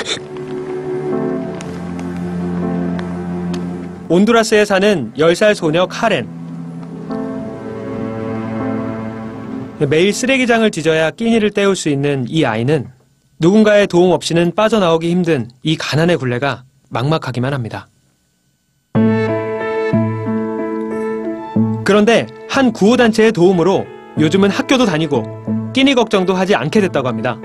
온두라스에 사는 10살 소녀 카렌. 매일 쓰레기장을 뒤져야 끼니를 때울 수 있는 이 아이는 누군가의 도움 없이는 빠져나오기 힘든 이 가난의 굴레가 막막하기만 합니다. 그런데 한 구호단체의 도움으로 요즘은 학교도 다니고 끼니 걱정도 하지 않게 됐다고 합니다.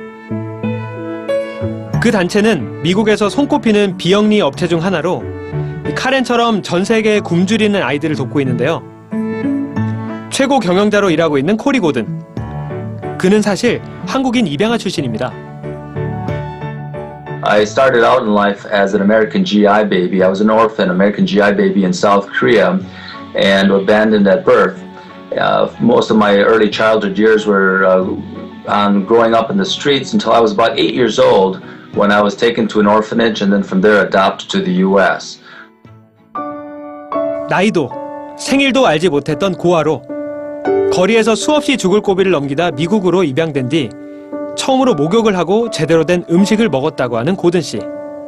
그 단체는 미국에서 손꼽히는 비영리 업체 중 하나로 카렌처럼 전 세계에 굶주리는 아이들을 돕고 있는데요. 최고 경영자로 일하고 있는 코리 고든. 그는 사실 한국인 입양아 출신입니다. I started out in life as an American GI baby. I was an orphan, American GI baby in South Korea, and abandoned at birth. Most of my early childhood years were on growing up in the streets until I was about 8 years old, when I was taken to an orphanage and then from there adopted to the U.S. 나이도 생일도 알지 못했던 고아로 거리에서 수없이 죽을 고비를 넘기다 미국으로 입양된 뒤 처음으로 목욕을 하고 제대로 된 음식을 먹었다고 하는 고든 씨.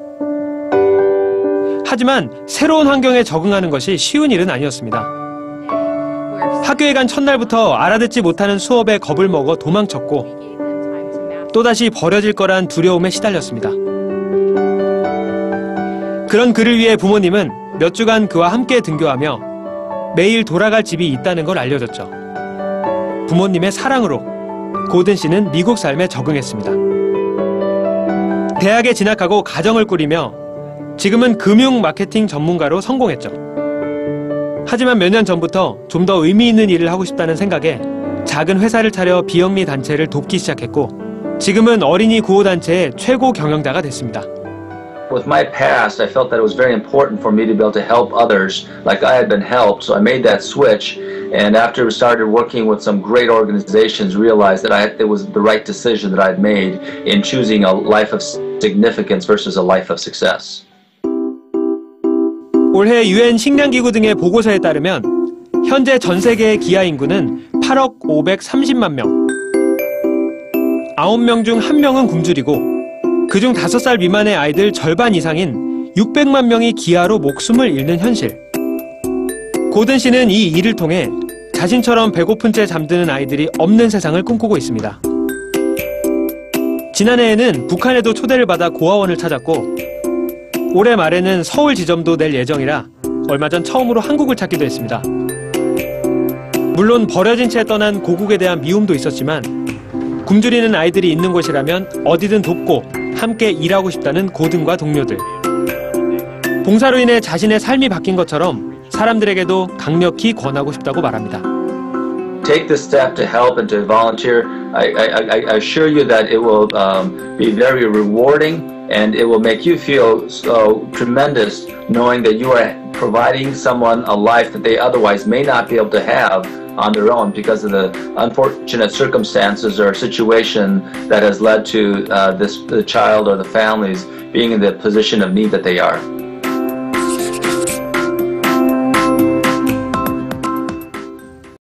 하지만 새로운 환경에 적응하는 것이 쉬운 일은 아니었습니다. 학교에 간 첫날부터 알아듣지 못하는 수업에 겁을 먹어 도망쳤고 또다시 버려질 거란 두려움에 시달렸습니다. 그런 그를 위해 부모님은 몇 주간 그와 함께 등교하며 매일 돌아갈 집이 있다는 걸 알려줬죠. 부모님의 사랑으로 고든 씨는 미국 삶에 적응했습니다. 대학에 진학하고 가정을 꾸리며 지금은 금융 마케팅 전문가로 성공했죠. 하지만 몇 년 전부터 좀 더 의미 있는 일을 하고 싶다는 생각에 작은 회사를 차려 비영리 단체를 돕기 시작했고 지금은 어린이 구호단체의 최고 경영자가 됐습니다. With my past, I felt that it was very important for me to be able to help others like I had been helped, so I made that switch. And after we started working with some great organizations, realized that it was the right decision that I'd made in choosing a life of significance versus a life of success. 올해 UN 식량기구 등의 보고서에 따르면 현재 전 세계의 기아 인구는 8억 530만 명. 9명 중 1명은 굶주리고 그중 5살 미만의 아이들 절반 이상인 600만 명이 기아로 목숨을 잃는 현실. 고든 씨는 이 일을 통해 자신처럼 배고픈 채 잠드는 아이들이 없는 세상을 꿈꾸고 있습니다. 지난해에는 북한에도 초대를 받아 고아원을 찾았고 올해 말에는 서울 지점도 낼 예정이라 얼마 전 처음으로 한국을 찾기도 했습니다. 물론 버려진 채 떠난 고국에 대한 미움도 있었지만 굶주리는 아이들이 있는 곳이라면 어디든 돕고 함께 일하고 싶다는 고든과 동료들. 봉사로 인해 자신의 삶이 바뀐 것처럼 사람들에게도 강력히 권하고 싶다고 말합니다. Take the step to help and to volunteer. I assure you that it will be very rewarding and it will make you feel so tremendous knowing that you are providing someone a life that they otherwise may not be able to have on their own because of the unfortunate circumstances or situation that has led to the child or the families being in the position of need that they are.